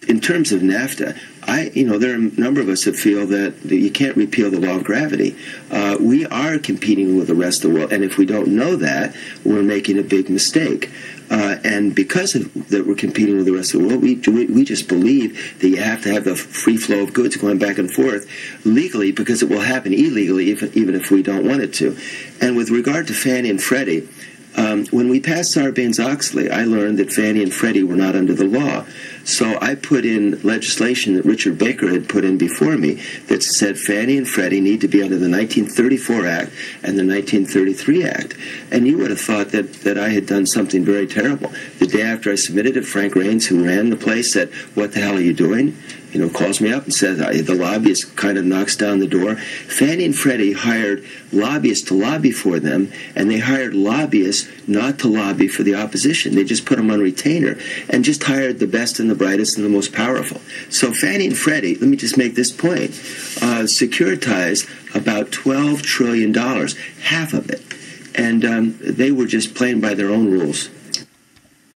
In terms of NAFTA, there are a number of us that feel that you can't repeal the law of gravity. We are competing with the rest of the world, and if we don't know that, we're making a big mistake. And because that we're competing with the rest of the world, we just believe that you have to have the free flow of goods going back and forth legally, because it will happen illegally even if we don't want it to. And with regard to Fannie and Freddie, when we passed Sarbanes-Oxley, I learned that Fannie and Freddie were not under the law. So I put in legislation that Richard Baker had put in before me that said Fannie and Freddie need to be under the 1934 Act and the 1933 Act. And you would have thought that I had done something very terrible. The day after I submitted it, Frank Raines, who ran the place, said, "What the hell are you doing?" Calls me up and says, the lobbyist kind of knocks down the door. Fannie and Freddie hired lobbyists to lobby for them, and they hired lobbyists not to lobby for the opposition. They just put them on retainer and just hired the best and the brightest and the most powerful. So Fannie and Freddie, let me just make this point, securitized about $12 trillion, half of it. And they were just playing by their own rules.